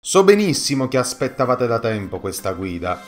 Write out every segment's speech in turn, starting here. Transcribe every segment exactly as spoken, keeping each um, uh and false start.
So benissimo che aspettavate da tempo questa guida.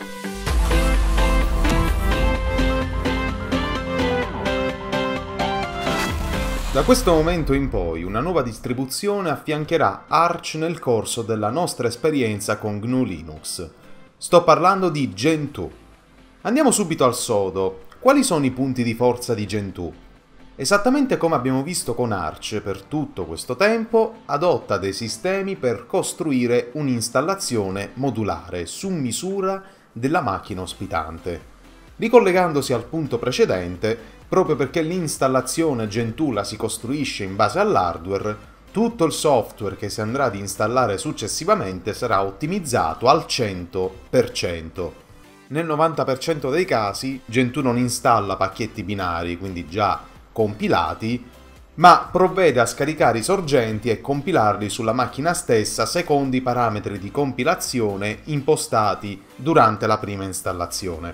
Da questo momento in poi una nuova distribuzione affiancherà Arch nel corso della nostra esperienza con G N U Linux. Sto parlando di Gentoo. Andiamo subito al sodo. Quali sono i punti di forza di Gentoo? Esattamente come abbiamo visto con Arch, per tutto questo tempo adotta dei sistemi per costruire un'installazione modulare su misura della macchina ospitante. Ricollegandosi al punto precedente, proprio perché l'installazione Gentoo la si costruisce in base all'hardware, tutto il software che si andrà ad installare successivamente sarà ottimizzato al cento per cento. Nel novanta per cento dei casi Gentoo non installa pacchetti binari, quindi già compilati, ma provvede a scaricare i sorgenti e compilarli sulla macchina stessa secondo i parametri di compilazione impostati durante la prima installazione.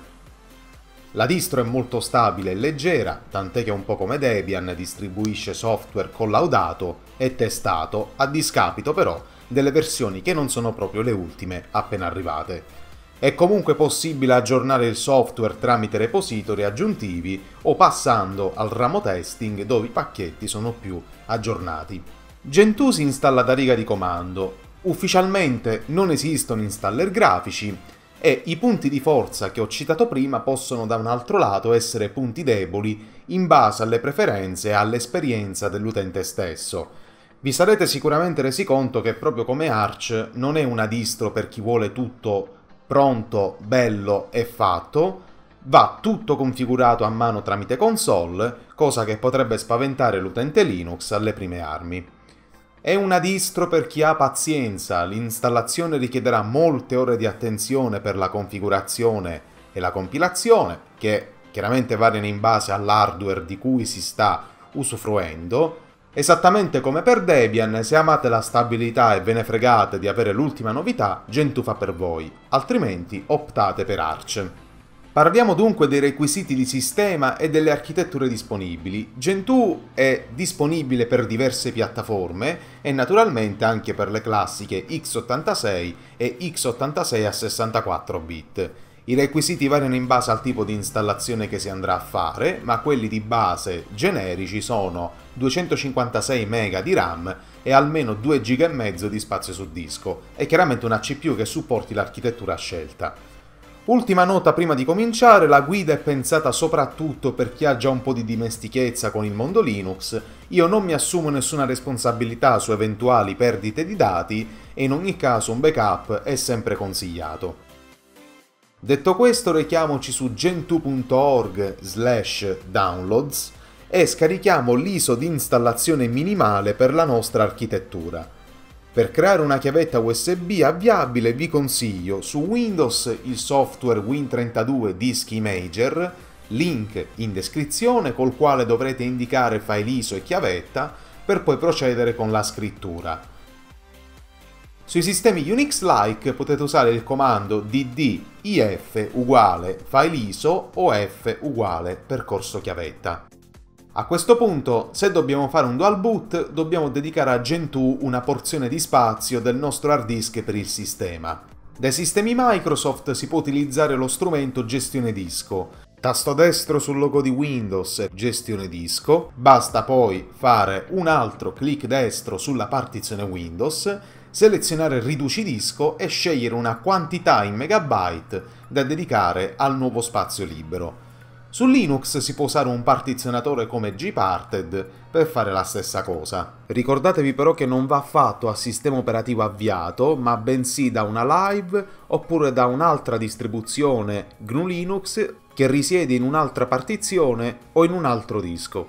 La distro è molto stabile e leggera, tant'è che un po' come Debian distribuisce software collaudato e testato, a discapito però delle versioni che non sono proprio le ultime appena arrivate. È comunque possibile aggiornare il software tramite repository aggiuntivi o passando al ramo testing dove i pacchetti sono più aggiornati. Gentoo si installa da riga di comando. Ufficialmente non esistono installer grafici e i punti di forza che ho citato prima possono da un altro lato essere punti deboli in base alle preferenze e all'esperienza dell'utente stesso. Vi sarete sicuramente resi conto che proprio come Arch non è una distro per chi vuole tutto pronto, bello e fatto, va tutto configurato a mano tramite console, cosa che potrebbe spaventare l'utente Linux alle prime armi. È una distro per chi ha pazienza, l'installazione richiederà molte ore di attenzione per la configurazione e la compilazione, che chiaramente variano in base all'hardware di cui si sta usufruendo. Esattamente come per Debian, se amate la stabilità e ve ne fregate di avere l'ultima novità, Gentoo fa per voi, altrimenti optate per Arch. Parliamo dunque dei requisiti di sistema e delle architetture disponibili. Gentoo è disponibile per diverse piattaforme e naturalmente anche per le classiche x ottantasei e x ottantasei a sessantaquattro bit. I requisiti variano in base al tipo di installazione che si andrà a fare, ma quelli di base generici sono duecentocinquantasei mega di RAM e almeno due giga e mezzo di spazio su disco, e chiaramente una C P U che supporti l'architettura scelta. Ultima nota prima di cominciare, la guida è pensata soprattutto per chi ha già un po' di dimestichezza con il mondo Linux. Io non mi assumo nessuna responsabilità su eventuali perdite di dati e in ogni caso un backup è sempre consigliato. Detto questo, rechiamoci su gentoo punto org slash downloads e scarichiamo l'I S O di installazione minimale per la nostra architettura. Per creare una chiavetta U S B avviabile vi consiglio su Windows il software Win trentadue Disk Imager, link in descrizione, col quale dovrete indicare file I S O e chiavetta per poi procedere con la scrittura. Sui sistemi Unix-like potete usare il comando dd if uguale file I S O o f uguale percorso chiavetta. A questo punto, se dobbiamo fare un dual boot, dobbiamo dedicare a Gentoo una porzione di spazio del nostro hard disk per il sistema. Dai sistemi Microsoft si può utilizzare lo strumento gestione disco. Tasto destro sul logo di Windows, gestione disco, basta poi fare un altro clic destro sulla partizione Windows, selezionare riduci disco e scegliere una quantità in megabyte da dedicare al nuovo spazio libero. Su Linux si può usare un partizionatore come Gparted per fare la stessa cosa. Ricordatevi però che non va fatto a sistema operativo avviato, ma bensì da una live oppure da un'altra distribuzione G N U Linux che risiede in un'altra partizione o in un altro disco.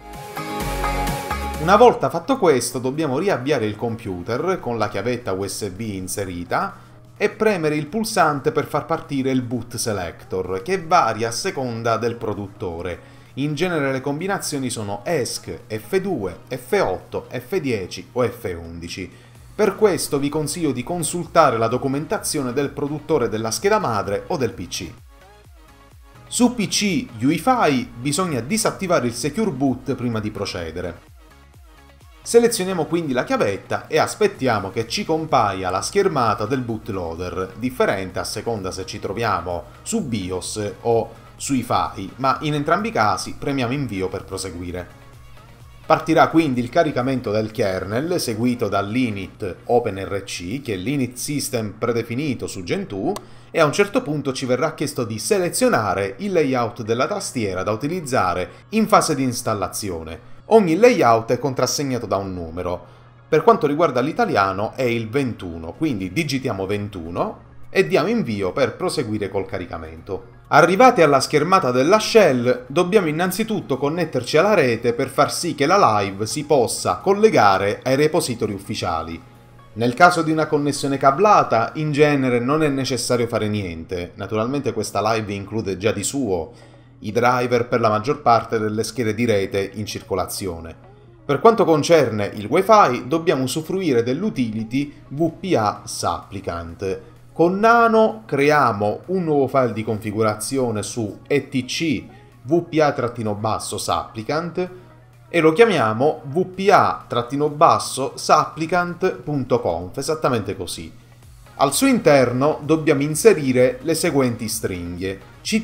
Una volta fatto questo, dobbiamo riavviare il computer con la chiavetta U S B inserita e premere il pulsante per far partire il boot selector, che varia a seconda del produttore. In genere le combinazioni sono E S C, F due, F otto, F dieci o F undici. Per questo vi consiglio di consultare la documentazione del produttore della scheda madre o del P C. Su P C UEFI bisogna disattivare il Secure Boot prima di procedere. Selezioniamo quindi la chiavetta e aspettiamo che ci compaia la schermata del bootloader, differente a seconda se ci troviamo su BIOS o sui file, ma in entrambi i casi premiamo invio per proseguire. Partirà quindi il caricamento del kernel, seguito dall'init OpenRC, che è l'init system predefinito su Gentoo, e a un certo punto ci verrà chiesto di selezionare il layout della tastiera da utilizzare in fase di installazione. Ogni layout è contrassegnato da un numero. Per quanto riguarda l'italiano è il ventuno, quindi digitiamo ventuno e diamo invio per proseguire col caricamento. Arrivati alla schermata della shell, dobbiamo innanzitutto connetterci alla rete per far sì che la live si possa collegare ai repository ufficiali. Nel caso di una connessione cablata, in genere non è necessario fare niente. Naturalmente questa live include già di suo i driver per la maggior parte delle schede di rete in circolazione. Per quanto concerne il Wi-Fi, dobbiamo usufruire dell'utility V P A Supplicant. Con Nano creiamo un nuovo file di configurazione su etc vpa-supplicant e lo chiamiamo vpa-supplicant.conf, esattamente così. Al suo interno dobbiamo inserire le seguenti stringhe: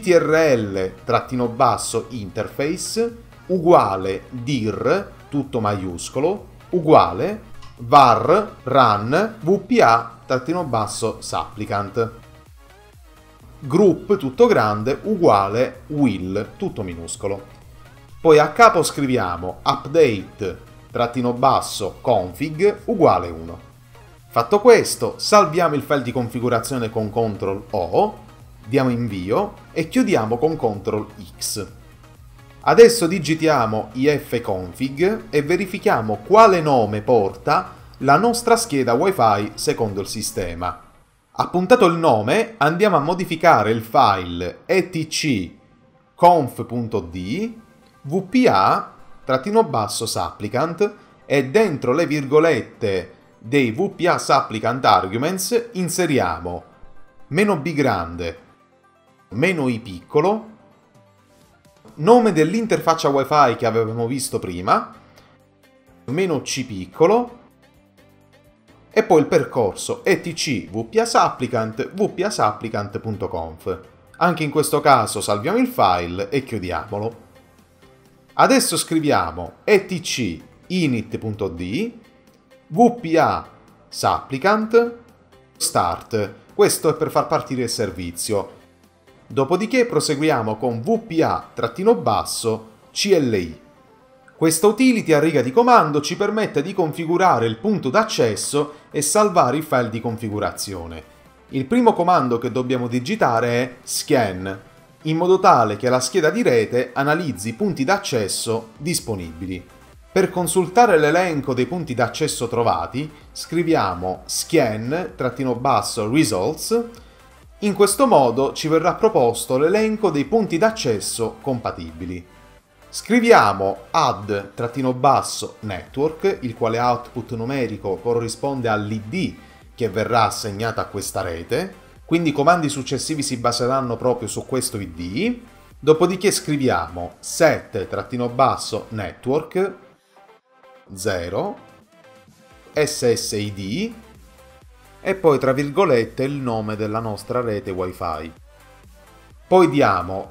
ctrl-interface uguale dir, tutto maiuscolo, uguale var run vpa-supplicant. Group, tutto grande, uguale will, tutto minuscolo. Poi a capo scriviamo update-config uguale uno. Fatto questo, salviamo il file di configurazione con control O, diamo invio e chiudiamo con control X. Adesso digitiamo ifconfig e verifichiamo quale nome porta la nostra scheda Wi-Fi secondo il sistema. Appuntato il nome, andiamo a modificare il file etc-conf.d vpa-supplicant e dentro le virgolette dei vpa supplicant arguments inseriamo meno b grande, meno i piccolo, nome dell'interfaccia Wi-Fi che avevamo visto prima, meno c piccolo, e poi il percorso etc vpa-supplicant vpa-supplicant.conf. Anche in questo caso salviamo il file e chiudiamolo. Adesso scriviamo etc init.d vpa-supplicant start. Questo è per far partire il servizio. Dopodiché proseguiamo con vpa-cli. Questa utility a riga di comando ci permette di configurare il punto d'accesso e salvare i file di configurazione. Il primo comando che dobbiamo digitare è scan, in modo tale che la scheda di rete analizzi i punti d'accesso disponibili. Per consultare l'elenco dei punti d'accesso trovati, scriviamo scan-results. In questo modo ci verrà proposto l'elenco dei punti d'accesso compatibili. Scriviamo add-network, il quale output numerico corrisponde all'I D che verrà assegnata a questa rete, quindi i comandi successivi si baseranno proprio su questo I D. Dopodiché scriviamo set-network zero S S I D e poi tra virgolette il nome della nostra rete Wi-Fi. Poi diamo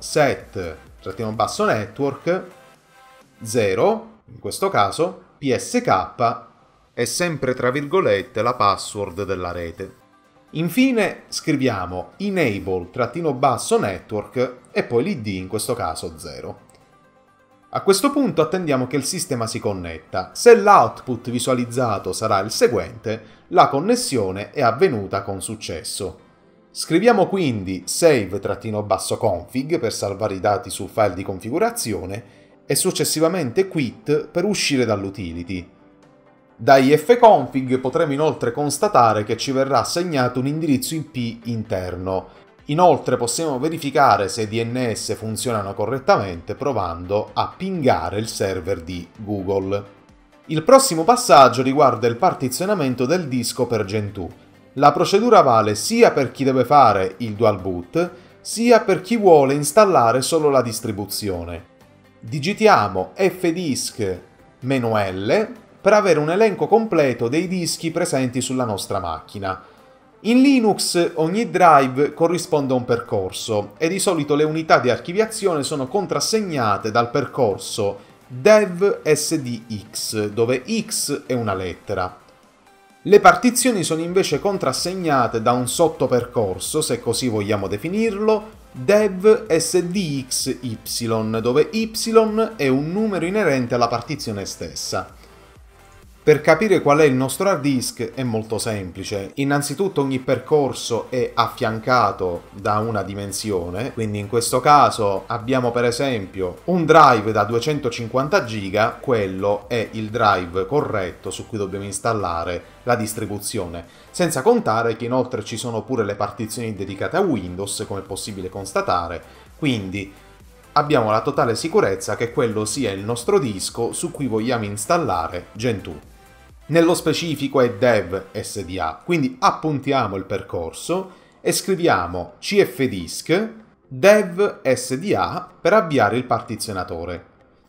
set-network zero, in questo caso P S K, e sempre tra virgolette la password della rete. Infine scriviamo enable-network e poi l'I D, in questo caso zero. A questo punto attendiamo che il sistema si connetta. Se l'output visualizzato sarà il seguente, la connessione è avvenuta con successo. Scriviamo quindi save-config per salvare i dati sul file di configurazione e successivamente quit per uscire dall'utility. Da ifconfig potremo inoltre constatare che ci verrà assegnato un indirizzo I P interno. Inoltre possiamo verificare se i D N S funzionano correttamente provando a pingare il server di Google. Il prossimo passaggio riguarda il partizionamento del disco per Gentoo. La procedura vale sia per chi deve fare il dual boot, sia per chi vuole installare solo la distribuzione. Digitiamo fdisk-L per avere un elenco completo dei dischi presenti sulla nostra macchina. In Linux ogni drive corrisponde a un percorso e di solito le unità di archiviazione sono contrassegnate dal percorso dev sdx, dove x è una lettera. Le partizioni sono invece contrassegnate da un sottopercorso, se così vogliamo definirlo, dev sdxy, dove y è un numero inerente alla partizione stessa. Per capire qual è il nostro hard disk è molto semplice. Innanzitutto ogni percorso è affiancato da una dimensione, quindi in questo caso abbiamo per esempio un drive da duecentocinquanta giga, quello è il drive corretto su cui dobbiamo installare la distribuzione, senza contare che inoltre ci sono pure le partizioni dedicate a Windows, come è possibile constatare, quindi abbiamo la totale sicurezza che quello sia il nostro disco su cui vogliamo installare Gentoo. Nello specifico è dev sda, quindi appuntiamo il percorso e scriviamo cfdisk dev sda per avviare il partizionatore.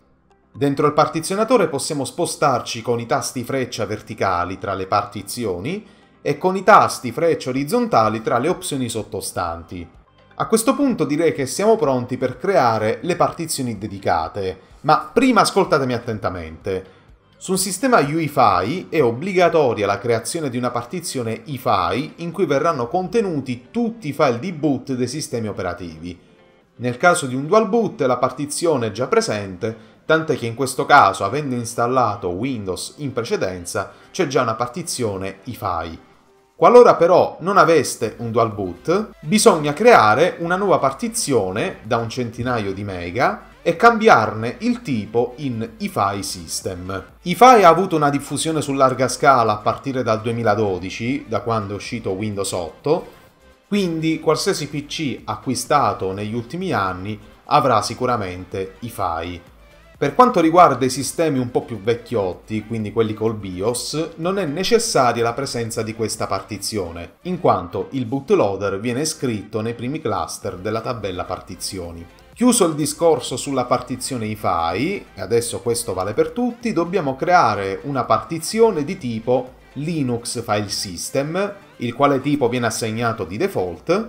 Dentro il partizionatore possiamo spostarci con i tasti freccia verticali tra le partizioni e con i tasti freccia orizzontali tra le opzioni sottostanti. A questo punto direi che siamo pronti per creare le partizioni dedicate, ma prima ascoltatemi attentamente. Su un sistema U E F I è obbligatoria la creazione di una partizione I F I in cui verranno contenuti tutti i file di boot dei sistemi operativi. Nel caso di un dual boot la partizione è già presente, tant'è che in questo caso, avendo installato Windows in precedenza, c'è già una partizione I F I. Qualora però non aveste un dual boot, bisogna creare una nuova partizione da un centinaio di mega e cambiarne il tipo in I F I System. I F I ha avuto una diffusione su larga scala a partire dal duemiladodici, da quando è uscito Windows otto, quindi qualsiasi P C acquistato negli ultimi anni avrà sicuramente I F I. Per quanto riguarda i sistemi un po' più vecchiotti, quindi quelli col BIOS, non è necessaria la presenza di questa partizione, in quanto il bootloader viene scritto nei primi cluster della tabella partizioni. Chiuso il discorso sulla partizione I F I, e adesso questo vale per tutti, dobbiamo creare una partizione di tipo Linux File System, il quale tipo viene assegnato di default,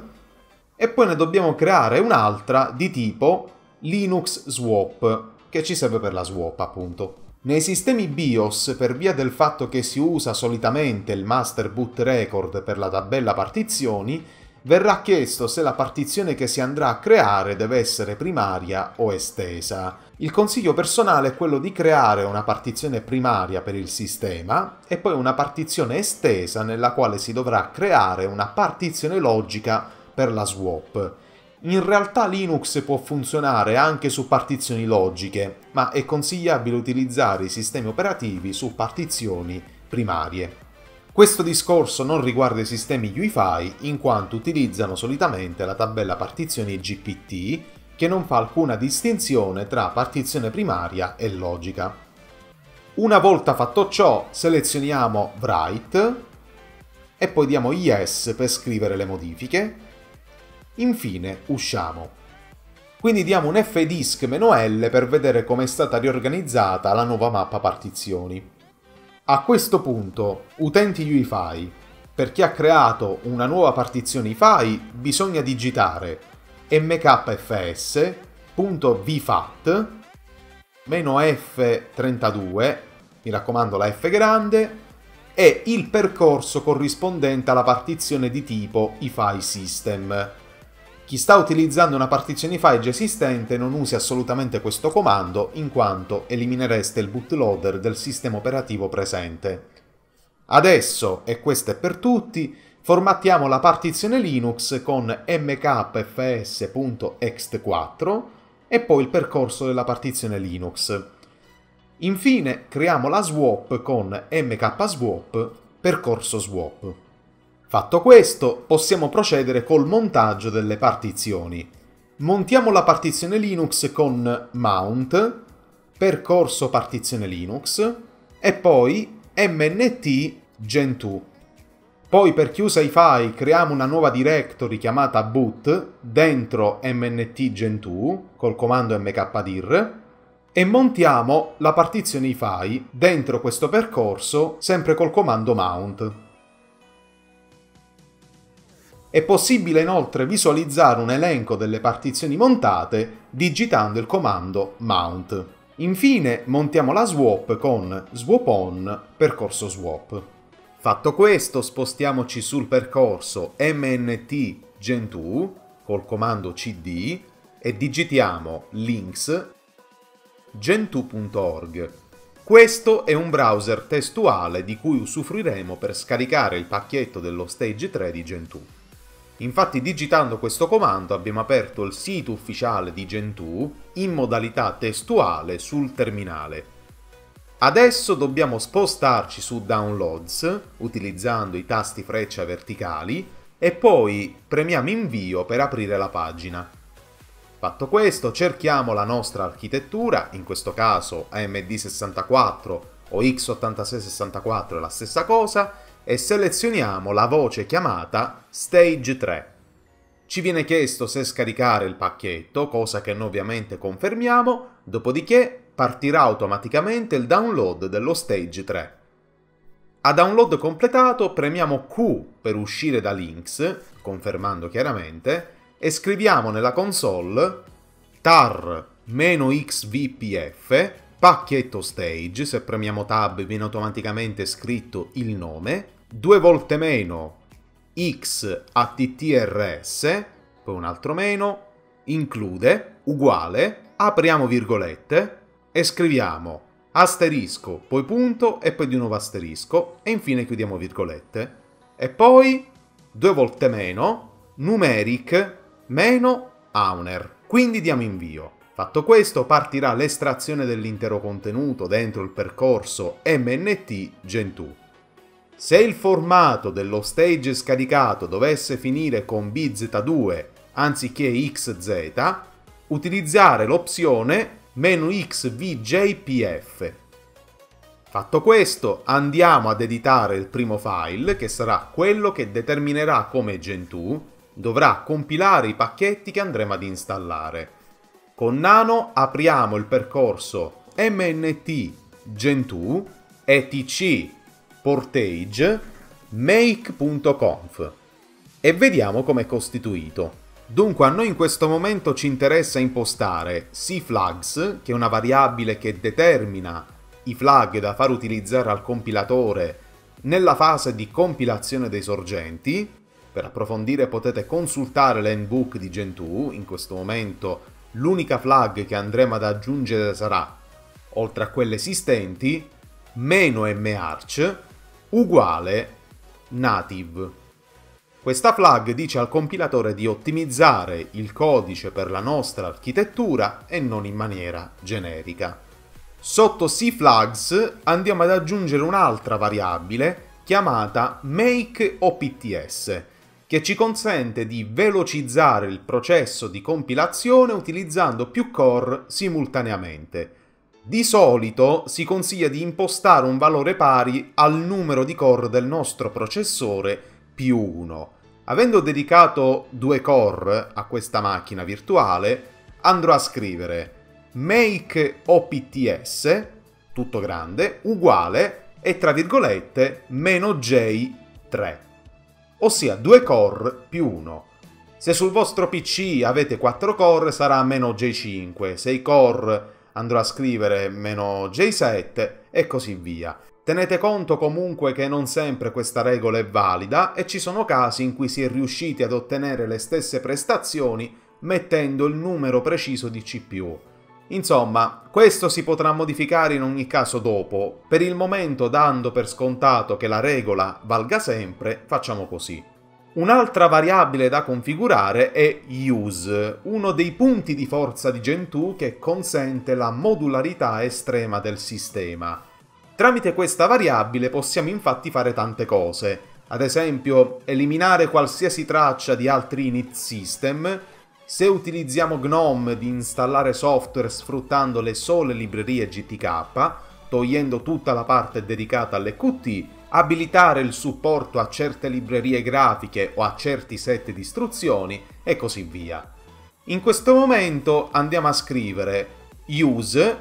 e poi ne dobbiamo creare un'altra di tipo Linux Swap, che ci serve per la swap appunto. Nei sistemi BIOS, per via del fatto che si usa solitamente il master boot record per la tabella partizioni, verrà chiesto se la partizione che si andrà a creare deve essere primaria o estesa. Il consiglio personale è quello di creare una partizione primaria per il sistema e poi una partizione estesa nella quale si dovrà creare una partizione logica per la swap. In realtà Linux può funzionare anche su partizioni logiche, ma è consigliabile utilizzare i sistemi operativi su partizioni primarie. Questo discorso non riguarda i sistemi U E F I, in quanto utilizzano solitamente la tabella partizioni G P T, che non fa alcuna distinzione tra partizione primaria e logica. Una volta fatto ciò, selezioniamo Write e poi diamo Yes per scrivere le modifiche. Infine usciamo. Quindi diamo un fdisk-L per vedere come è stata riorganizzata la nuova mappa partizioni. A questo punto, utenti U E F I, per chi ha creato una nuova partizione I F I, bisogna digitare mkfs.vfat F trentadue, mi raccomando la F grande, e il percorso corrispondente alla partizione di tipo I F I System. Chi sta utilizzando una partizione I F I già esistente non usi assolutamente questo comando, in quanto eliminereste il bootloader del sistema operativo presente. Adesso, e questo è per tutti, formattiamo la partizione Linux con mkfs.ext quattro e poi il percorso della partizione Linux. Infine creiamo la swap con mkswap, percorso swap. Fatto questo, possiamo procedere col montaggio delle partizioni. Montiamo la partizione Linux con mount, percorso partizione Linux, e poi mnt gentoo. Poi per chi usa I F I creiamo una nuova directory chiamata boot dentro mnt gentoo col comando mkdir e montiamo la partizione I F A I dentro questo percorso sempre col comando mount. È possibile inoltre visualizzare un elenco delle partizioni montate digitando il comando mount. Infine montiamo la swap con swap on percorso swap. Fatto questo, spostiamoci sul percorso M N T Gen due col comando cd e digitiamo links gen due punto org. Questo è un browser testuale di cui usufruiremo per scaricare il pacchetto dello Stage tre di Gen due. Infatti, digitando questo comando abbiamo aperto il sito ufficiale di Gen due in modalità testuale sul terminale. Adesso dobbiamo spostarci su Downloads utilizzando i tasti freccia verticali e poi premiamo Invio per aprire la pagina. Fatto questo, cerchiamo la nostra architettura, in questo caso A M D sessantaquattro o x ottantasei sessantaquattro è la stessa cosa, e selezioniamo la voce chiamata Stage tre. Ci viene chiesto se scaricare il pacchetto, cosa che noi ovviamente confermiamo, dopodiché partirà automaticamente il download dello Stage tre. A download completato premiamo Q per uscire da Links, confermando chiaramente, e scriviamo nella console tar-xvpf pacchetto stage, se premiamo tab viene automaticamente scritto il nome, due volte meno xattrs, poi un altro meno, include, uguale, apriamo virgolette e scriviamo asterisco, poi punto e poi di nuovo asterisco e infine chiudiamo virgolette. E poi due volte meno, numeric, meno owner, quindi diamo invio. Fatto questo partirà l'estrazione dell'intero contenuto dentro il percorso M N T Gen due. Se il formato dello stage scaricato dovesse finire con B Z due anziché X Z, utilizzare l'opzione "-xvjpf". Fatto questo, andiamo ad editare il primo file, che sarà quello che determinerà come Gen due dovrà compilare i pacchetti che andremo ad installare. Con Nano apriamo il percorso M N T Gen due etc portage make punto conf e vediamo com'è costituito. Dunque a noi in questo momento ci interessa impostare cflags, che è una variabile che determina i flag da far utilizzare al compilatore nella fase di compilazione dei sorgenti. Per approfondire potete consultare l'handbook di Gen due, in questo momento l'unica flag che andremo ad aggiungere sarà, oltre a quelle esistenti, "-march" uguale native. Questa flag dice al compilatore di ottimizzare il codice per la nostra architettura e non in maniera generica. Sotto cflags andiamo ad aggiungere un'altra variabile chiamata makeOpts, che ci consente di velocizzare il processo di compilazione utilizzando più core simultaneamente. Di solito si consiglia di impostare un valore pari al numero di core del nostro processore più uno. Avendo dedicato due core a questa macchina virtuale, andrò a scrivere makeOpts, tutto grande, uguale e tra virgolette meno J tre, ossia due core più uno. Se sul vostro P C avete quattro core sarà meno J cinque, sei core andrò a scrivere meno J sette e così via. Tenete conto comunque che non sempre questa regola è valida e ci sono casi in cui si è riusciti ad ottenere le stesse prestazioni mettendo il numero preciso di C P U. Insomma, questo si potrà modificare in ogni caso dopo. Per il momento, dando per scontato che la regola valga sempre, facciamo così. Un'altra variabile da configurare è use, uno dei punti di forza di Gen due che consente la modularità estrema del sistema. Tramite questa variabile possiamo infatti fare tante cose, ad esempio eliminare qualsiasi traccia di altri init system, se utilizziamo GNOME di installare software sfruttando le sole librerie G T K, togliendo tutta la parte dedicata alle Q T, abilitare il supporto a certe librerie grafiche o a certi set di istruzioni e così via. In questo momento andiamo a scrivere use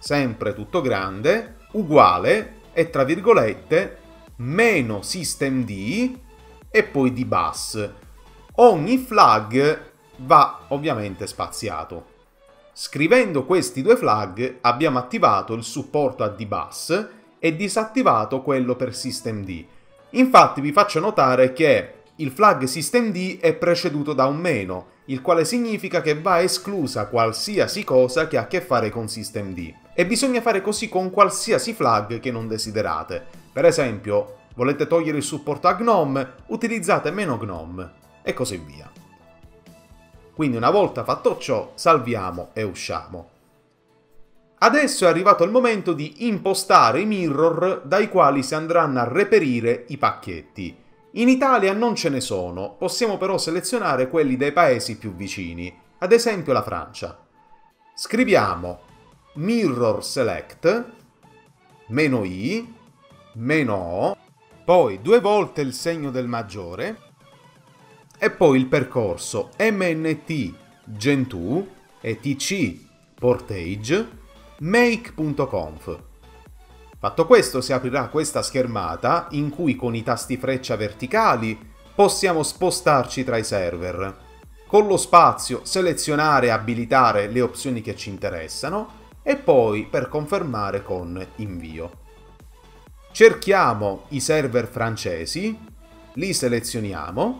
sempre tutto grande, uguale e tra virgolette meno systemd e poi di bus. Ogni flag va ovviamente spaziato. Scrivendo questi due flag abbiamo attivato il supporto a dbus e disattivato quello per systemd. Infatti vi faccio notare che il flag systemd è preceduto da un meno, il quale significa che va esclusa qualsiasi cosa che ha a che fare con systemd. E bisogna fare così con qualsiasi flag che non desiderate. Per esempio, volete togliere il supporto a gnome, utilizzate meno gnome, e così via. Quindi una volta fatto ciò, salviamo e usciamo. Adesso è arrivato il momento di impostare i mirror dai quali si andranno a reperire i pacchetti. In Italia non ce ne sono, possiamo però selezionare quelli dei paesi più vicini, ad esempio la Francia. Scriviamo mirror select, meno i, meno o, poi due volte il segno del maggiore, e poi il percorso mnt gentoo etc portage make punto conf. Fatto questo si aprirà questa schermata in cui con i tasti freccia verticali possiamo spostarci tra i server. Con lo spazio selezionare e abilitare le opzioni che ci interessano e poi per confermare con invio. Cerchiamo i server francesi, li selezioniamo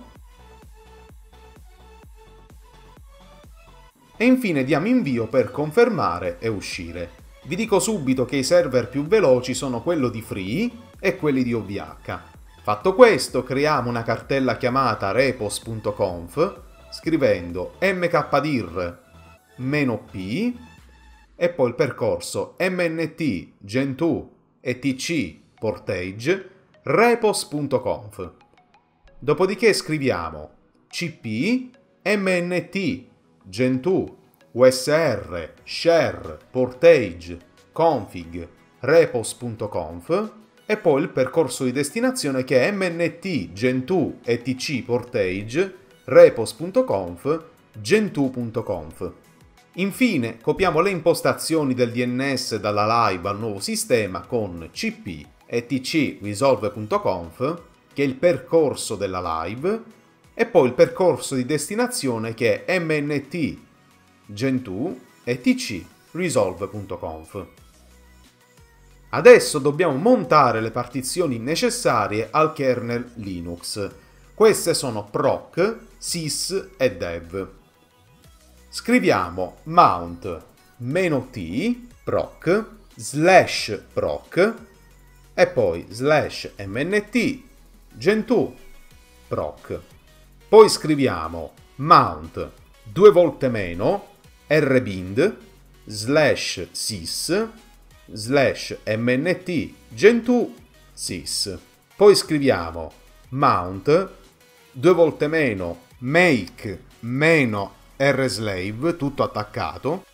e infine diamo invio per confermare e uscire. Vi dico subito che i server più veloci sono quello di Free e quelli di O V H. Fatto questo, creiamo una cartella chiamata repos punto conf scrivendo mkdir -p e poi il percorso mnt gentoo etc portage repos punto conf. Dopodiché scriviamo cp mnt gentoo usr share portage config repos punto conf e poi il percorso di destinazione che è mnt gentoo etc portage repos punto conf gentoo punto conf. Infine copiamo le impostazioni del D N S dalla live al nuovo sistema con cp etc resolve punto conf che è il percorso della live e poi il percorso di destinazione che è mnt gentoo etc resolve punto conf. Adesso dobbiamo montare le partizioni necessarie al kernel Linux. Queste sono proc, sys e dev. Scriviamo mount -t proc slash proc e poi slash mnt gentoo proc. Poi scriviamo mount due volte meno rbind slash sys slash mnt gentoo sys. Poi scriviamo mount due volte meno make meno rslave tutto attaccato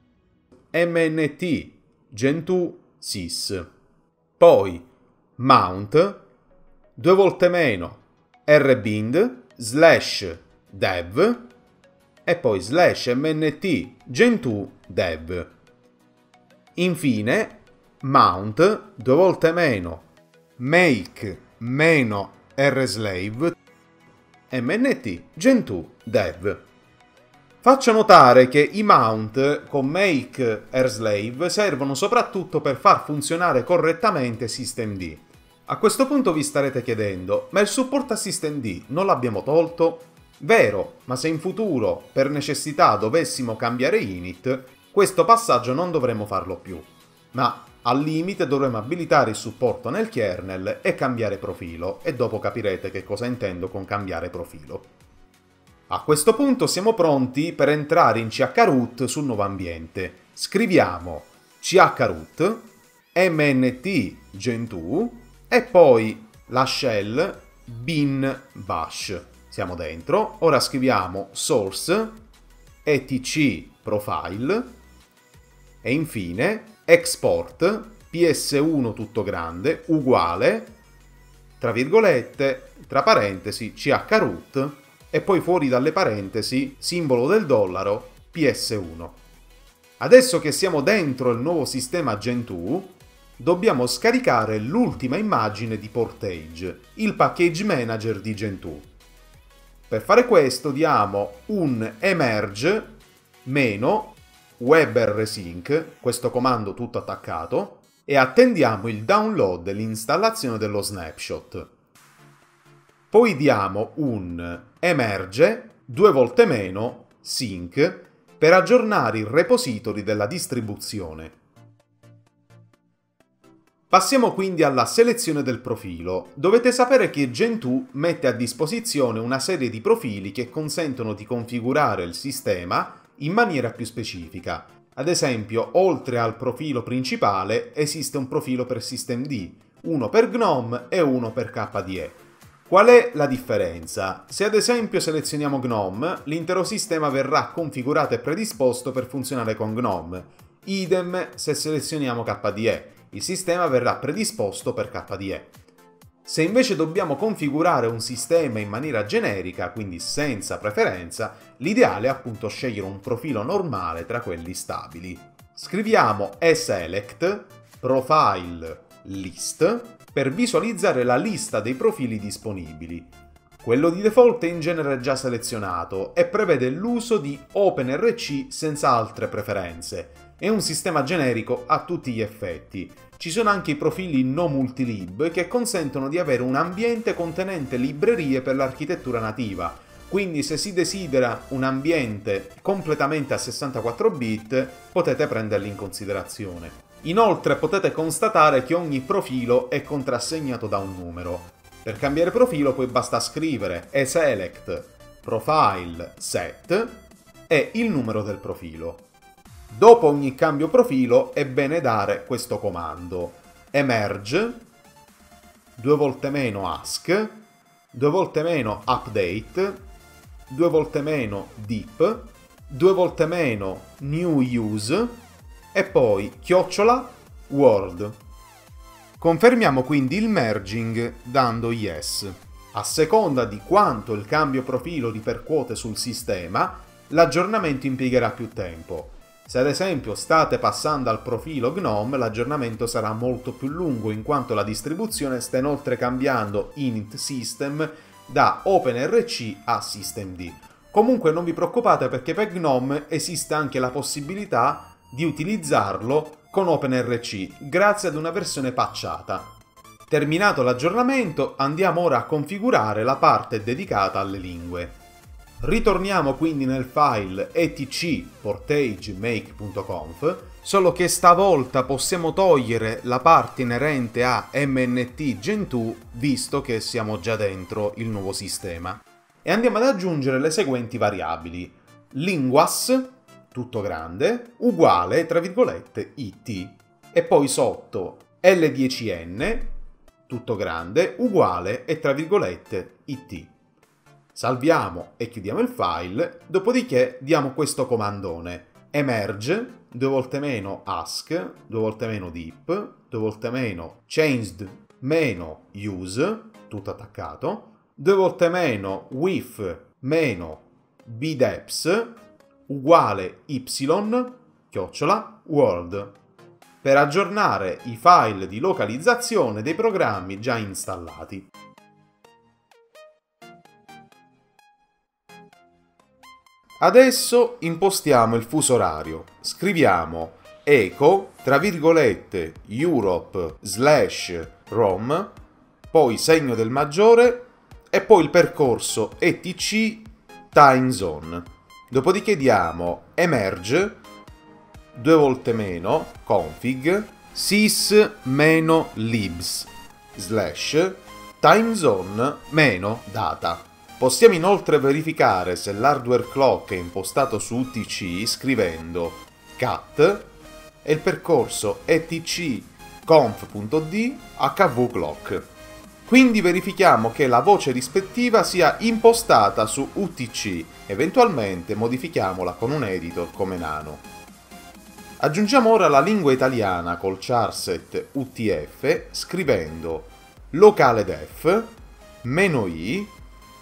mnt gentoo sys. Poi mount due volte meno rbind slash dev e poi slash mnt gentoo dev. Infine mount due volte meno make meno rslave mnt gentoo dev. Faccio notare che i mount con make rslave servono soprattutto per far funzionare correttamente systemd. A questo punto vi starete chiedendo, ma il supporto a systemd non l'abbiamo tolto? Vero, ma se in futuro per necessità dovessimo cambiare init, questo passaggio non dovremo farlo più, ma al limite dovremo abilitare il supporto nel kernel e cambiare profilo, e dopo capirete che cosa intendo con cambiare profilo. A questo punto siamo pronti per entrare in chroot sul nuovo ambiente. Scriviamo chroot mnt gentoo e poi la shell bin bash. Siamo dentro, ora scriviamo source etc profile e infine export P S uno tutto grande uguale tra virgolette tra parentesi chroot e poi fuori dalle parentesi simbolo del dollaro P S uno. Adesso che siamo dentro il nuovo sistema Gentoo, dobbiamo scaricare l'ultima immagine di Portage, il package manager di Gentoo. Per fare questo diamo un emerge meno webrsync, questo comando tutto attaccato, e attendiamo il download e l'installazione dello snapshot. Poi diamo un emerge due volte meno sync per aggiornare il repository della distribuzione. Passiamo quindi alla selezione del profilo. Dovete sapere che Gentoo mette a disposizione una serie di profili che consentono di configurare il sistema in maniera più specifica. Ad esempio, oltre al profilo principale esiste un profilo per systemd, uno per GNOME e uno per K D E. Qual è la differenza? Se ad esempio selezioniamo GNOME, l'intero sistema verrà configurato e predisposto per funzionare con GNOME. Idem se selezioniamo K D E. Il sistema verrà predisposto per K D E. Se invece dobbiamo configurare un sistema in maniera generica, quindi senza preferenza, l'ideale è appunto scegliere un profilo normale tra quelli stabili. Scriviamo eselect profile list per visualizzare la lista dei profili disponibili. Quello di default è in genere già selezionato e prevede l'uso di OpenRC senza altre preferenze. È un sistema generico a tutti gli effetti. Ci sono anche i profili no multilib che consentono di avere un ambiente contenente librerie per l'architettura nativa, quindi se si desidera un ambiente completamente a sessantaquattro bit potete prenderli in considerazione. Inoltre potete constatare che ogni profilo è contrassegnato da un numero. Per cambiare profilo poi basta scrivere eselect profile set e il numero del profilo. Dopo ogni cambio profilo è bene dare questo comando: emerge, due volte meno ask, due volte meno update, due volte meno deep, due volte meno new use e poi chiocciola world. Confermiamo quindi il merging dando yes. A seconda di quanto il cambio profilo ripercuote sul sistema, l'aggiornamento impiegherà più tempo. Se ad esempio state passando al profilo GNOME, l'aggiornamento sarà molto più lungo in quanto la distribuzione sta inoltre cambiando init system da OpenRC a systemd. Comunque non vi preoccupate perché per GNOME esiste anche la possibilità di utilizzarlo con OpenRC grazie ad una versione patchata. Terminato l'aggiornamento, andiamo ora a configurare la parte dedicata alle lingue. Ritorniamo quindi nel file etc portagemake punto conf, solo che stavolta possiamo togliere la parte inerente a mnt Gentoo visto che siamo già dentro il nuovo sistema. E andiamo ad aggiungere le seguenti variabili: linguas, tutto grande, uguale, tra virgolette, it, e poi sotto L dieci N, tutto grande, uguale e tra virgolette, it. Salviamo e chiudiamo il file, dopodiché diamo questo comandone: emerge, due volte meno ask, due volte meno deep, due volte meno changed meno use, tutto attaccato, due volte meno with meno bdeps, uguale y, chiocciola, world, per aggiornare i file di localizzazione dei programmi già installati. Adesso impostiamo il fuso orario. Scriviamo echo, tra virgolette, Europe slash Rom, poi segno del maggiore e poi il percorso etc time zone. Dopodiché diamo emerge, due volte meno, config, sys meno libs, slash, time zone meno data. Possiamo inoltre verificare se l'hardware clock è impostato su U T C scrivendo cat e il percorso etc conf.d hvclock. Quindi verifichiamo che la voce rispettiva sia impostata su U T C, eventualmente modifichiamola con un editor come Nano. Aggiungiamo ora la lingua italiana col charset U T F scrivendo locale def, meno i,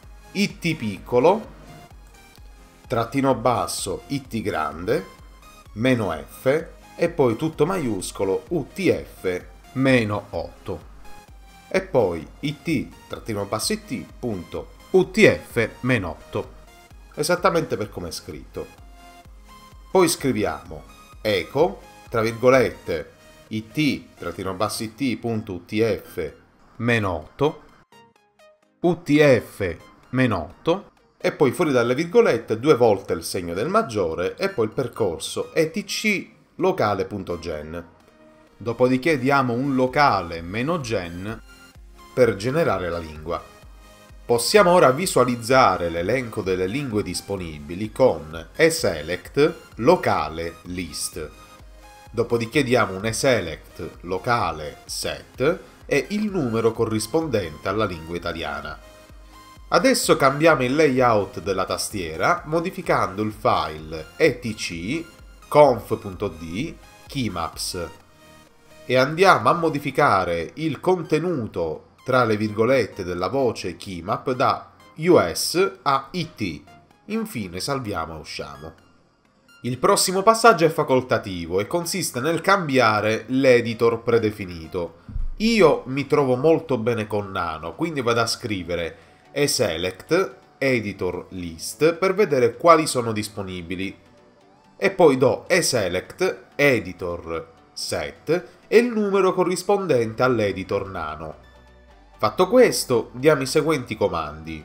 it piccolo, trattino basso, it grande, F e poi tutto maiuscolo U T F otto e poi it trattino basso it punto U T F otto, esattamente per come è scritto. Poi scriviamo eco tra virgolette it trattino basso it punto U T F otto U T F otto e poi fuori dalle virgolette due volte il segno del maggiore e poi il percorso etc locale.gen. Dopodiché diamo un locale meno gen per generare la lingua. Possiamo ora visualizzare l'elenco delle lingue disponibili con eselect locale list. Dopodiché diamo un eselect locale set e il numero corrispondente alla lingua italiana. Adesso cambiamo il layout della tastiera modificando il file etc conf.d keymaps e andiamo a modificare il contenuto tra le virgolette della voce keymap da U S a it. Infine salviamo e usciamo. Il prossimo passaggio è facoltativo e consiste nel cambiare l'editor predefinito. Io mi trovo molto bene con Nano, quindi vado a scrivere eselect editor list per vedere quali sono disponibili e poi do eselect editor set e il numero corrispondente all'editor Nano. Fatto questo, diamo i seguenti comandi: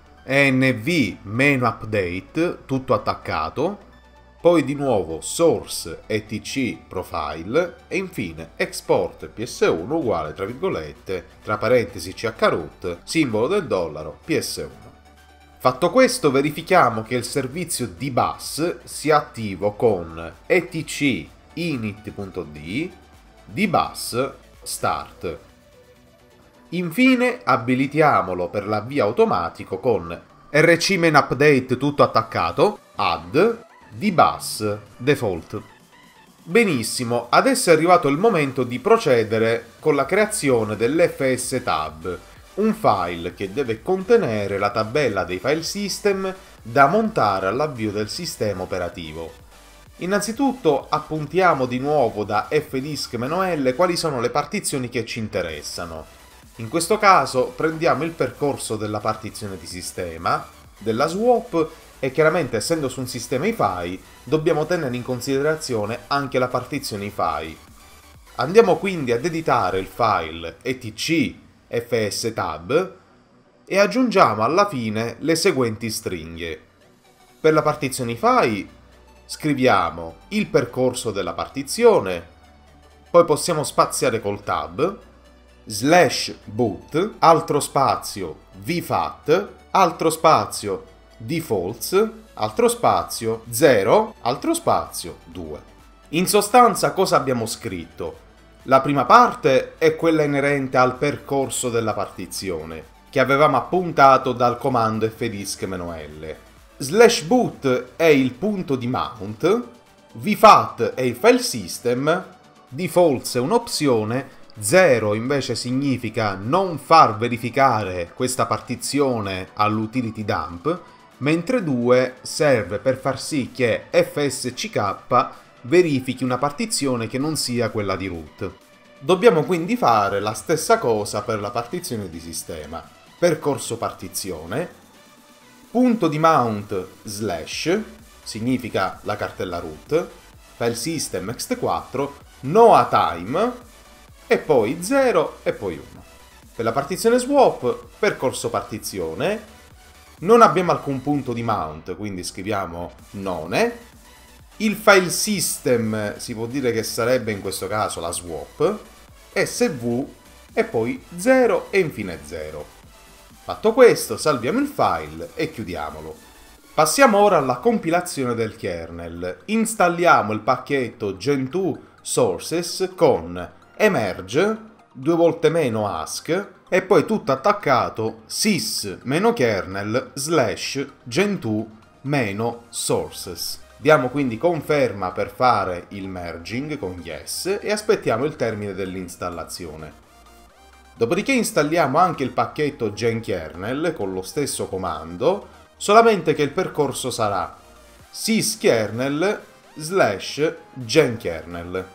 env-update, tutto attaccato, poi di nuovo source etc profile e infine export P S uno uguale tra virgolette tra parentesi chroot simbolo del dollaro P S uno. Fatto questo, verifichiamo che il servizio di bus sia attivo con etc init.d dbus start. Infine abilitiamolo per l'avvio automatico con rcmainupdate tutto attaccato add dbus default. Benissimo, adesso è arrivato il momento di procedere con la creazione dell'fstab, un file che deve contenere la tabella dei file system da montare all'avvio del sistema operativo. Innanzitutto appuntiamo di nuovo da fdisk-l quali sono le partizioni che ci interessano. In questo caso prendiamo il percorso della partizione di sistema, della swap e chiaramente essendo su un sistema I F I dobbiamo tenere in considerazione anche la partizione I F I. Andiamo quindi ad editare il file etc fstab e aggiungiamo alla fine le seguenti stringhe. Per la partizione I F I scriviamo il percorso della partizione, poi possiamo spaziare col tab, slash boot, altro spazio vfat, altro spazio defaults, altro spazio zero, altro spazio due. In sostanza cosa abbiamo scritto? La prima parte è quella inerente al percorso della partizione, che avevamo appuntato dal comando fdisk-l. Slash boot è il punto di mount, vfat è il file system, defaults è un'opzione, zero invece significa non far verificare questa partizione all'utility dump, mentre due serve per far sì che fsck verifichi una partizione che non sia quella di root. Dobbiamo quindi fare la stessa cosa per la partizione di sistema. Percorso partizione, punto di mount slash, significa la cartella root, file system ext quattro, no a time, e poi zero e poi uno. Per la partizione swap, percorso partizione, non abbiamo alcun punto di mount, quindi scriviamo none. Il file system si può dire che sarebbe in questo caso la swap, sv e poi zero e infine zero. Fatto questo, salviamo il file e chiudiamolo. Passiamo ora alla compilazione del kernel. Installiamo il pacchetto gentoo sources con emerge, due volte meno ask, e poi tutto attaccato sys-kernel slash gentoo meno sources. Diamo quindi conferma per fare il merging con yes e aspettiamo il termine dell'installazione. Dopodiché installiamo anche il pacchetto genkernel con lo stesso comando, solamente che il percorso sarà syskernel slash genkernel.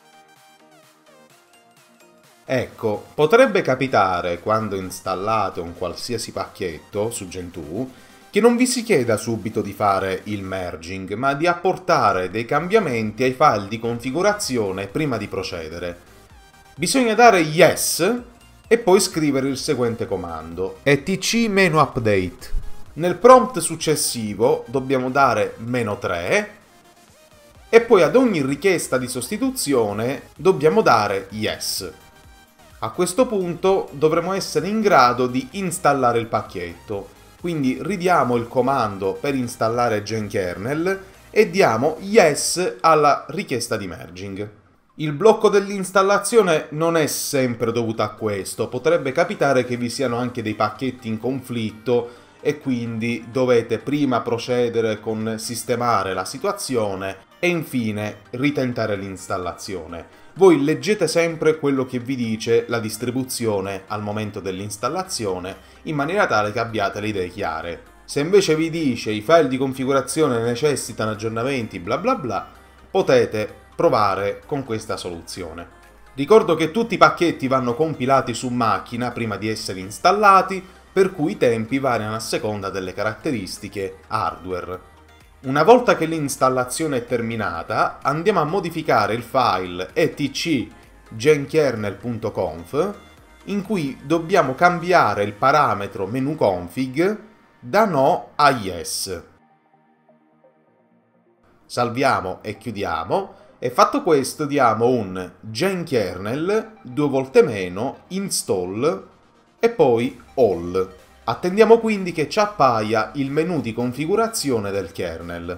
Ecco, potrebbe capitare quando installate un qualsiasi pacchetto su Gentoo che non vi si chieda subito di fare il merging, ma di apportare dei cambiamenti ai file di configurazione prima di procedere. Bisogna dare yes e poi scrivere il seguente comando: etc-update. Nel prompt successivo dobbiamo dare meno tre e poi ad ogni richiesta di sostituzione dobbiamo dare yes. A questo punto dovremo essere in grado di installare il pacchetto, quindi ridiamo il comando per installare genkernel e diamo yes alla richiesta di merging. Il blocco dell'installazione non è sempre dovuto a questo, potrebbe capitare che vi siano anche dei pacchetti in conflitto e quindi dovete prima procedere con sistemare la situazione e infine ritentare l'installazione. Voi leggete sempre quello che vi dice la distribuzione al momento dell'installazione in maniera tale che abbiate le idee chiare. Se invece vi dice i file di configurazione necessitano aggiornamenti bla bla bla, potete provare con questa soluzione. Ricordo che tutti i pacchetti vanno compilati su macchina prima di essere installati, per cui i tempi variano a seconda delle caratteristiche hardware. Una volta che l'installazione è terminata, andiamo a modificare il file etc genkernel punto conf in cui dobbiamo cambiare il parametro menu config da no a yes. Salviamo e chiudiamo e fatto questo diamo un genkernel due volte meno install e poi all. Attendiamo quindi che ci appaia il menu di configurazione del kernel.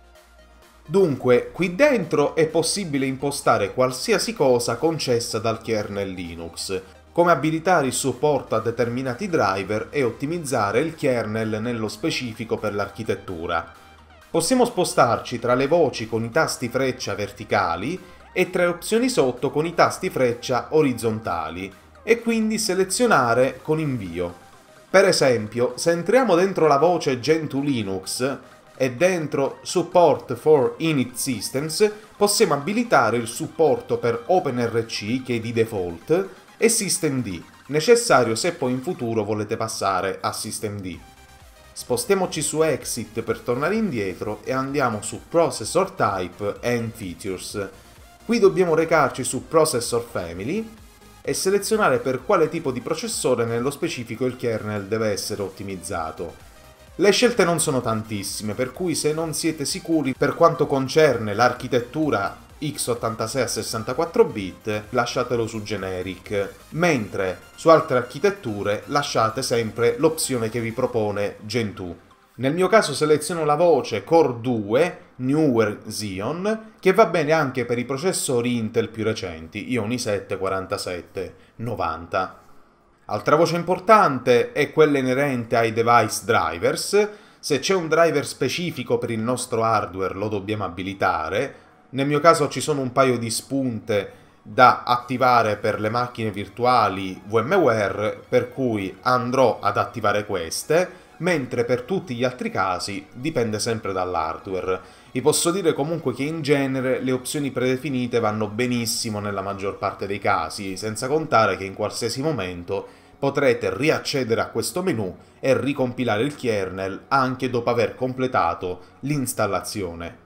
Dunque, qui dentro è possibile impostare qualsiasi cosa concessa dal kernel Linux, come abilitare il supporto a determinati driver e ottimizzare il kernel nello specifico per l'architettura. Possiamo spostarci tra le voci con i tasti freccia verticali e tra le opzioni sotto con i tasti freccia orizzontali, e quindi selezionare con invio. Per esempio, se entriamo dentro la voce Gentoo Linux e dentro Support for Init Systems, possiamo abilitare il supporto per OpenRC, che è di default, e systemd, necessario se poi in futuro volete passare a systemd. Spostiamoci su Exit per tornare indietro e andiamo su Processor Type and Features. Qui dobbiamo recarci su Processor Family e selezionare per quale tipo di processore nello specifico il kernel deve essere ottimizzato. Le scelte non sono tantissime, per cui se non siete sicuri per quanto concerne l'architettura x ottantasei a sessantaquattro bit, lasciatelo su Generic, mentre su altre architetture lasciate sempre l'opzione che vi propone Gentoo. Nel mio caso seleziono la voce Core due Newer Xeon, che va bene anche per i processori Intel più recenti, io ho un i sette quarantasette novanta. Altra voce importante è quella inerente ai device drivers. Se c'è un driver specifico per il nostro hardware lo dobbiamo abilitare. Nel mio caso ci sono un paio di spunte da attivare per le macchine virtuali VMware, per cui andrò ad attivare queste, mentre per tutti gli altri casi dipende sempre dall'hardware. Vi posso dire comunque che in genere le opzioni predefinite vanno benissimo nella maggior parte dei casi, senza contare che in qualsiasi momento potrete riaccedere a questo menu e ricompilare il kernel anche dopo aver completato l'installazione.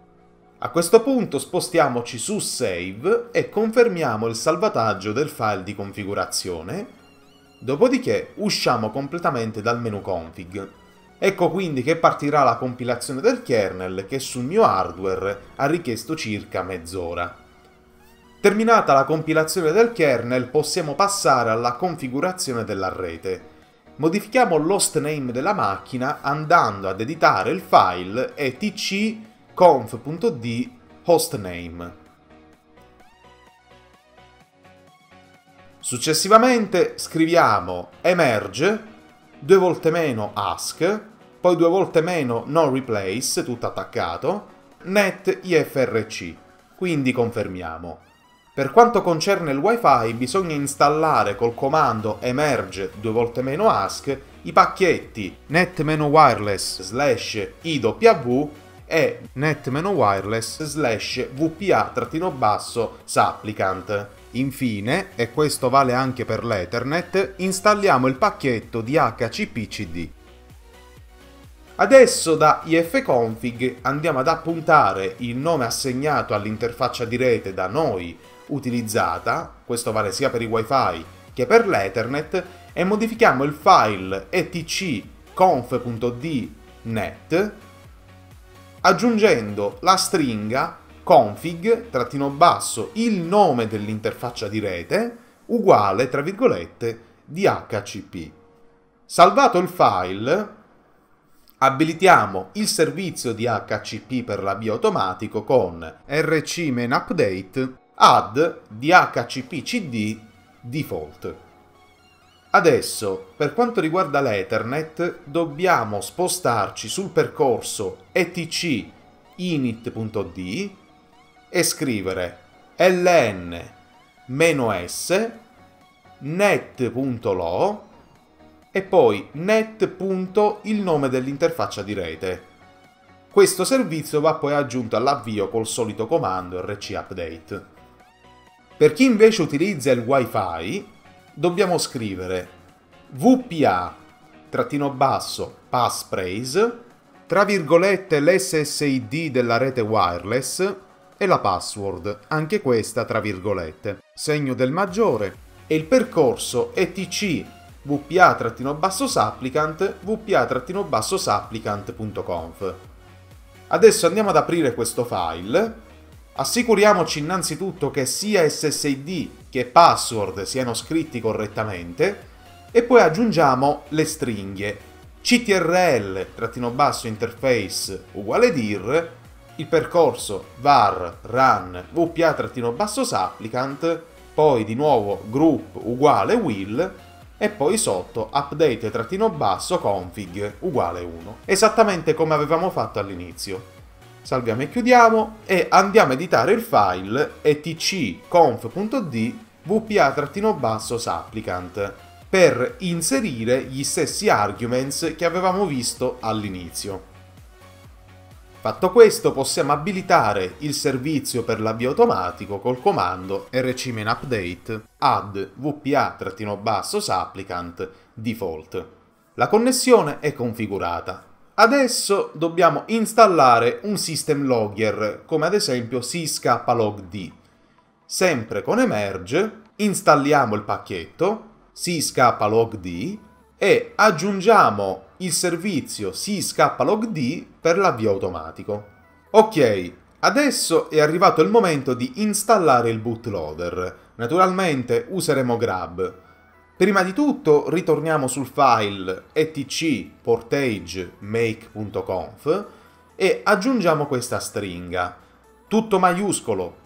A questo punto spostiamoci su Save e confermiamo il salvataggio del file di configurazione. Dopodiché usciamo completamente dal menu config. Ecco quindi che partirà la compilazione del kernel, che sul mio hardware ha richiesto circa mezz'ora. Terminata la compilazione del kernel, possiamo passare alla configurazione della rete. Modifichiamo l'hostname della macchina andando ad editare il file etc conf.d hostname. Successivamente scriviamo emerge, due volte meno ask, poi due volte meno no replace, tutto attaccato, net ifrc, quindi confermiamo. Per quanto concerne il wifi bisogna installare col comando emerge due volte meno ask i pacchetti net-wireless slash iw e net-wireless slash vpa-basso supplicant. Infine, e questo vale anche per l'Ethernet, installiamo il pacchetto D H C P C D. Adesso da ifconfig andiamo ad appuntare il nome assegnato all'interfaccia di rete da noi utilizzata, questo vale sia per i wifi che per l'Ethernet, e modifichiamo il file etcconf.d net aggiungendo la stringa config-basso il nome dell'interfaccia di rete uguale, tra virgolette, D H C P. Salvato il file, abilitiamo il servizio D H C P per l'avvio automatico con rcmainupdate add dhcpcd default. Adesso, per quanto riguarda l'Ethernet, dobbiamo spostarci sul percorso etc init.d e scrivere ln-s net.lo e poi net. Il nome dell'interfaccia di rete. Questo servizio va poi aggiunto all'avvio col solito comando rcupdate. Per chi invece utilizza il Wi-Fi, dobbiamo scrivere vpa-passphrase, tra virgolette l'S S I D della rete wireless e la password, anche questa tra virgolette, segno del maggiore, e il percorso etc vpa-supplicant vpa-supplicant.conf. Adesso andiamo ad aprire questo file, assicuriamoci innanzitutto che sia S S I D che password siano scritti correttamente e poi aggiungiamo le stringhe ctrl-interface uguale dir, il percorso var run vpa-supplicant, poi di nuovo group uguale will e poi sotto update-config uguale uno, esattamente come avevamo fatto all'inizio. Salviamo e chiudiamo e andiamo a editare il file etcconf.d vpa-supplicant per inserire gli stessi arguments che avevamo visto all'inizio. Fatto questo, possiamo abilitare il servizio per l'avvio automatico col comando rcmainupdate add vpa-supplicant default. La connessione è configurata. Adesso dobbiamo installare un system logger, come ad esempio syslogd. Sempre con emerge, installiamo il pacchetto syslogd e aggiungiamo il servizio syslogd per l'avvio automatico. Ok, adesso è arrivato il momento di installare il bootloader. Naturalmente useremo grab. Prima di tutto ritorniamo sul file etc portage make.conf e aggiungiamo questa stringa. Tutto maiuscolo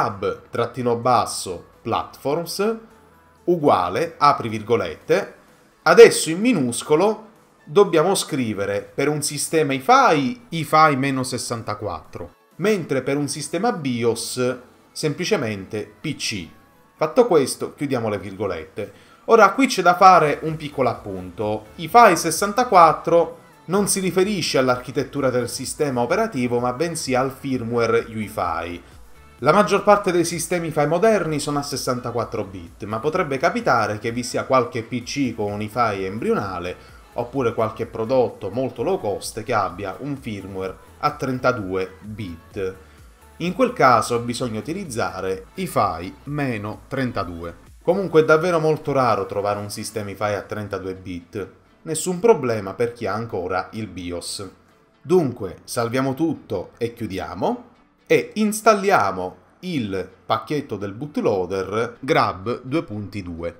grab-basso platforms uguale, apri virgolette. Adesso in minuscolo dobbiamo scrivere per un sistema I-Fi I-Fi sessantaquattro, mentre per un sistema BIOS semplicemente P C. Fatto questo, chiudiamo le virgolette. Ora qui c'è da fare un piccolo appunto. I-Fi sessantaquattro non si riferisce all'architettura del sistema operativo, ma bensì al firmware U E F I. La maggior parte dei sistemi I-Fi moderni sono a sessantaquattro bit, ma potrebbe capitare che vi sia qualche P C con un I-Fi embrionale, oppure qualche prodotto molto low cost che abbia un firmware a trentadue bit. In quel caso bisogna utilizzare I-Fi trentadue. Comunque è davvero molto raro trovare un sistema I-Fi a trentadue bit, nessun problema per chi ha ancora il BIOS. Dunque, salviamo tutto e chiudiamo, e installiamo il pacchetto del bootloader grab due punto due.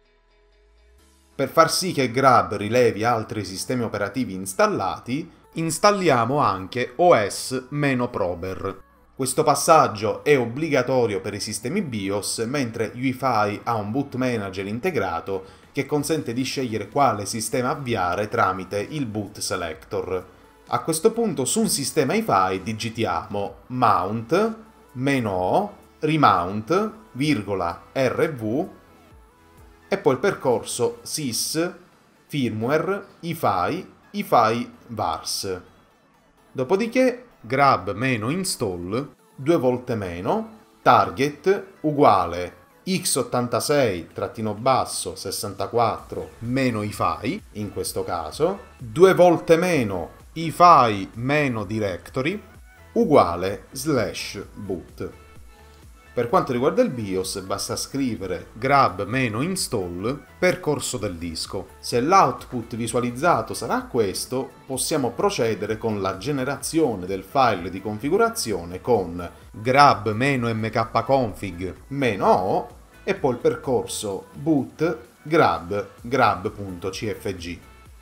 Per far sì che grab rilevi altri sistemi operativi installati, installiamo anche O S-prober. Questo passaggio è obbligatorio per i sistemi BIOS, mentre U E F I ha un boot manager integrato che consente di scegliere quale sistema avviare tramite il boot selector. A questo punto su un sistema I-Fi digitiamo mount, -o, remount, virgola, rv e poi il percorso sys, firmware, I-Fi, I-Fi vars. Dopodiché grab meno install, due volte meno, target uguale x ottantasei basso sessantaquattro meno i file, in questo caso, due volte meno i file meno directory, uguale slash boot. Per quanto riguarda il BIOS basta scrivere grab meno install percorso del disco. Se l'output visualizzato sarà questo, possiamo procedere con la generazione del file di configurazione con grab meno mkconfig meno o e poi il percorso boot grab grab.cfg.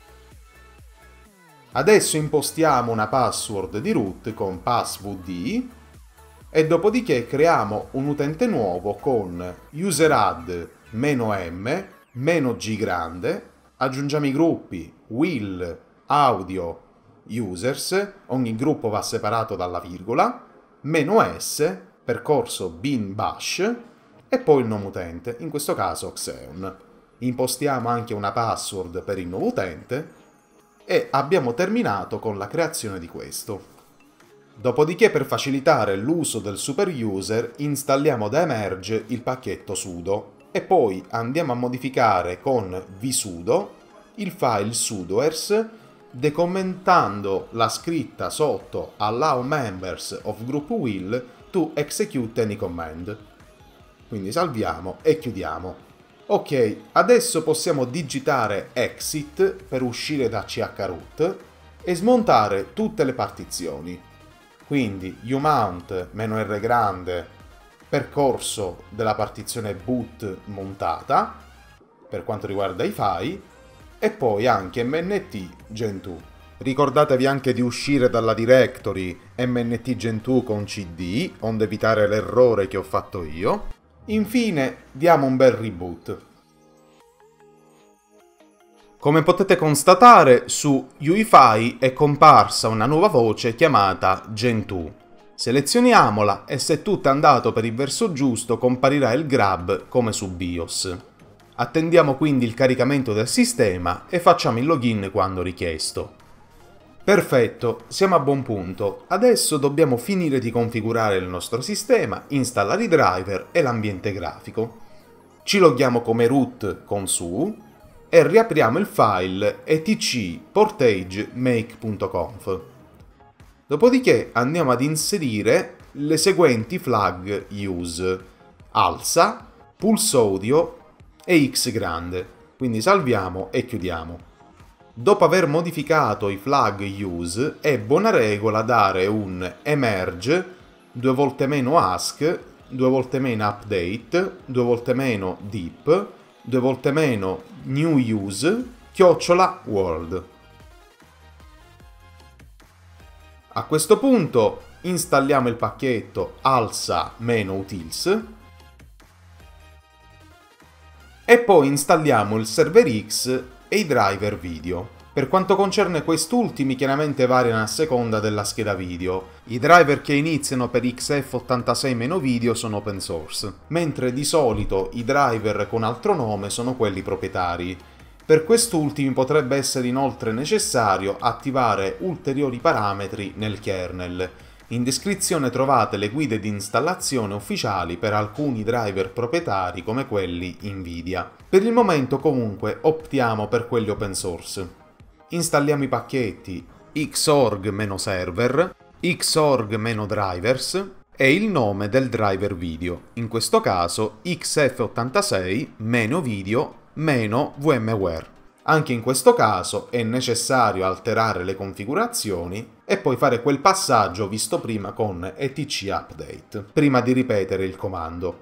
Adesso impostiamo una password di root con passvd e dopodiché creiamo un utente nuovo con useradd "-m", "-g grande", aggiungiamo i gruppi will, audio, users, ogni gruppo va separato dalla virgola, "-s", percorso bin bash e poi il nome utente, in questo caso Xeon. Impostiamo anche una password per il nuovo utente e abbiamo terminato con la creazione di questo. Dopodiché, per facilitare l'uso del super user, installiamo da emerge il pacchetto sudo e poi andiamo a modificare con vsudo il file sudoers, decommentando la scritta sotto allow members of group will to execute any command. Quindi salviamo e chiudiamo. Ok, adesso possiamo digitare exit per uscire da chroot e smontare tutte le partizioni. Quindi umount "-r grande", percorso della partizione boot montata, per quanto riguarda i file, e poi anche mnt gentoo. Ricordatevi anche di uscire dalla directory mnt gentoo con cd, onde evitare l'errore che ho fatto io. Infine diamo un bel reboot. Come potete constatare, su U E F I è comparsa una nuova voce chiamata Gentoo. Selezioniamola e se tutto è andato per il verso giusto comparirà il grab come su BIOS. Attendiamo quindi il caricamento del sistema e facciamo il login quando richiesto. Perfetto, siamo a buon punto. Adesso dobbiamo finire di configurare il nostro sistema, installare i driver e l'ambiente grafico. Ci loghiamo come root con su e riapriamo il file etc portage make punto conf. Dopodiché andiamo ad inserire le seguenti flag use: alza, pulse audio e x grande. Quindi salviamo e chiudiamo. Dopo aver modificato i flag use, è buona regola dare un emerge, due volte meno ask, due volte meno update, due volte meno deep, due volte meno new use, chiocciola world. A questo punto installiamo il pacchetto alsa-utils e poi installiamo il server X e i driver video. Per quanto concerne quest'ultimi, chiaramente variano a seconda della scheda video. I driver che iniziano per X F ottantasei video sono open source, mentre di solito i driver con altro nome sono quelli proprietari. Per quest'ultimi potrebbe essere inoltre necessario attivare ulteriori parametri nel kernel. In descrizione trovate le guide di installazione ufficiali per alcuni driver proprietari come quelli Nvidia. Per il momento comunque optiamo per quelli open source. Installiamo i pacchetti xorg-server, xorg-drivers e il nome del driver video, in questo caso X F ottantasei-video-vmware. Anche in questo caso è necessario alterare le configurazioni e poi fare quel passaggio visto prima con etc update, prima di ripetere il comando.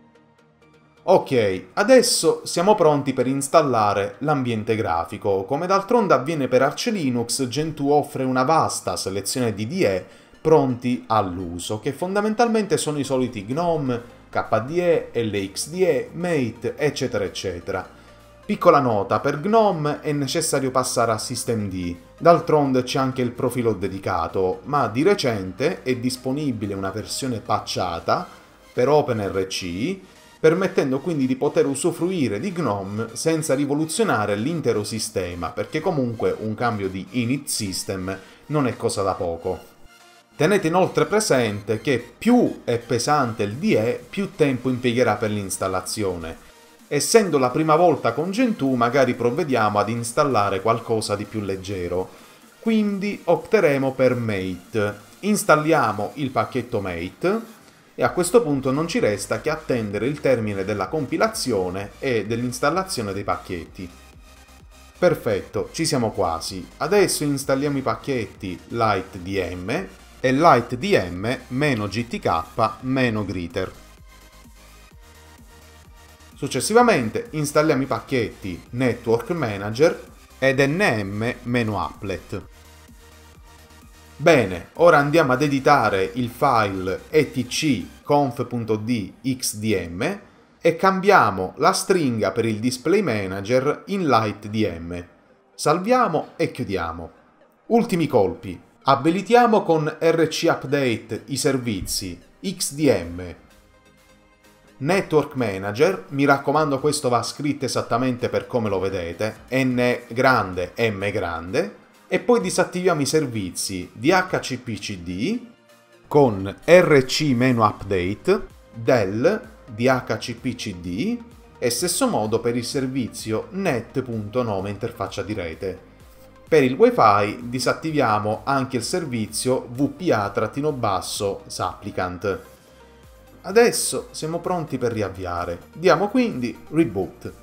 Ok, adesso siamo pronti per installare l'ambiente grafico. Come d'altronde avviene per Arch Linux, Gentoo offre una vasta selezione di D E pronti all'uso, che fondamentalmente sono i soliti GNOME, K D E, L X D E, Mate, eccetera eccetera. Piccola nota, per GNOME è necessario passare a systemd, d'altronde c'è anche il profilo dedicato, ma di recente è disponibile una versione patchata per OpenRC, permettendo quindi di poter usufruire di GNOME senza rivoluzionare l'intero sistema, perché comunque un cambio di init system non è cosa da poco. Tenete inoltre presente che più è pesante il D E, più tempo impiegherà per l'installazione. Essendo la prima volta con Gentoo, magari provvediamo ad installare qualcosa di più leggero. Quindi opteremo per Mate. Installiamo il pacchetto Mate e a questo punto non ci resta che attendere il termine della compilazione e dell'installazione dei pacchetti. Perfetto, ci siamo quasi. Adesso installiamo i pacchetti LightDM e LightDM-gtk-greeter. Successivamente installiamo i pacchetti Network Manager ed N M-applet. Bene, ora andiamo ad editare il file etc.conf.d.xdm e cambiamo la stringa per il display manager in LightDM. Salviamo e chiudiamo. Ultimi colpi. Abilitiamo con rcupdate i servizi X D M, Network Manager, mi raccomando questo va scritto esattamente per come lo vedete, N grande, M grande, e poi disattiviamo i servizi D H C P C D con rc-update del D H C P C D e stesso modo per il servizio net.nome interfaccia di rete. Per il Wi-Fi disattiviamo anche il servizio W P A-supplicant. Adesso siamo pronti per riavviare. Diamo quindi Reboot.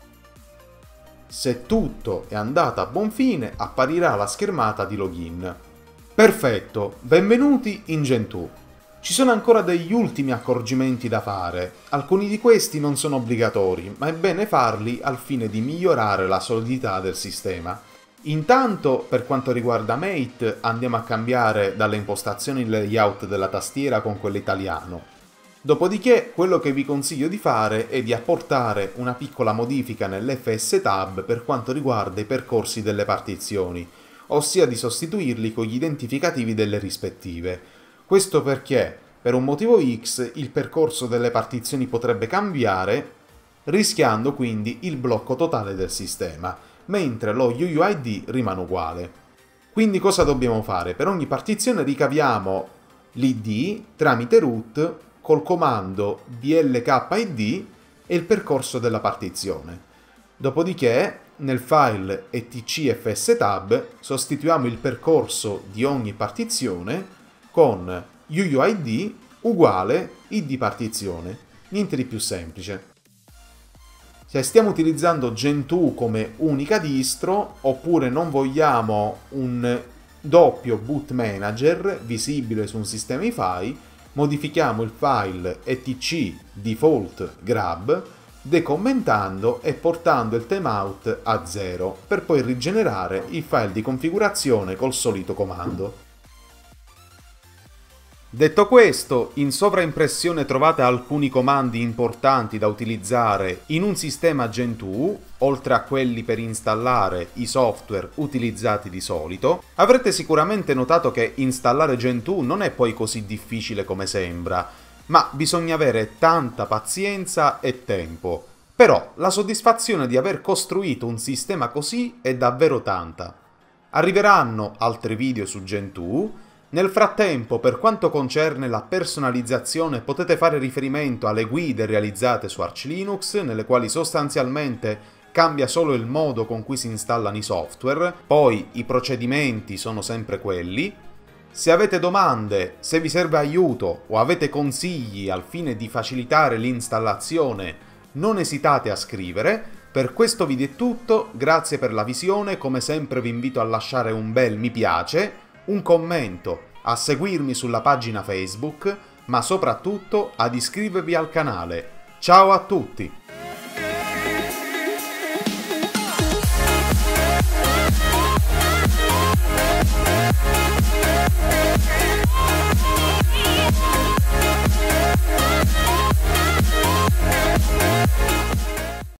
Se tutto è andato a buon fine, apparirà la schermata di login. Perfetto, benvenuti in Gentoo. Ci sono ancora degli ultimi accorgimenti da fare. Alcuni di questi non sono obbligatori, ma è bene farli al fine di migliorare la solidità del sistema. Intanto, per quanto riguarda Mate, andiamo a cambiare dalle impostazioni il layout della tastiera con quello italiano. Dopodiché, quello che vi consiglio di fare è di apportare una piccola modifica nell'F S Tab per quanto riguarda i percorsi delle partizioni, ossia di sostituirli con gli identificativi delle rispettive. Questo perché, per un motivo X, il percorso delle partizioni potrebbe cambiare, rischiando quindi il blocco totale del sistema, mentre lo U U I D rimane uguale. Quindi cosa dobbiamo fare? Per ogni partizione ricaviamo l'I D tramite root col comando D L K I D e il percorso della partizione. Dopodiché, nel file etcfstab sostituiamo il percorso di ogni partizione con U U I D uguale I D partizione. Niente di più semplice. Se stiamo utilizzando Gentoo come unica distro, oppure non vogliamo un doppio boot manager visibile su un sistema I F I, modifichiamo il file etc default grab decommentando e portando il timeout a zero per poi rigenerare il file di configurazione col solito comando. Detto questo, in sovraimpressione trovate alcuni comandi importanti da utilizzare in un sistema Gentoo, oltre a quelli per installare i software utilizzati di solito. Avrete sicuramente notato che installare Gentoo non è poi così difficile come sembra, ma bisogna avere tanta pazienza e tempo. Però la soddisfazione di aver costruito un sistema così è davvero tanta. Arriveranno altri video su Gentoo. Nel frattempo, per quanto concerne la personalizzazione, potete fare riferimento alle guide realizzate su Arch Linux, nelle quali sostanzialmente cambia solo il modo con cui si installano i software, poi i procedimenti sono sempre quelli. Se avete domande, se vi serve aiuto o avete consigli al fine di facilitare l'installazione, non esitate a scrivere. Per questo video è tutto, grazie per la visione, come sempre vi invito a lasciare un bel mi piace, un commento, a seguirmi sulla pagina Facebook, ma soprattutto ad iscrivervi al canale. Ciao a tutti!